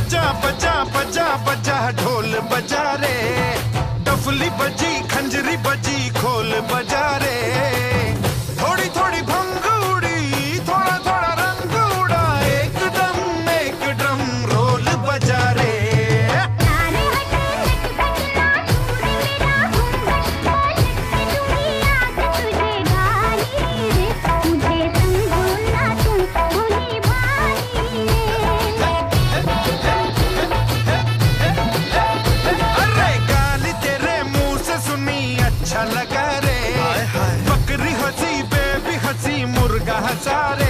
बजा बजा बजा बजा ढोल बजा रे, डफली बजी खंजरी बजी खोल बजा रे। थोड़ी थोड़ी भंग उड़ी, थोड़ा थोड़ा रंग उड़ा, एक ड्रम रोल बजा रे। अच्छा लगा रे, बकरी हंसी बेबी हंसी मुर्गा हंसा रे।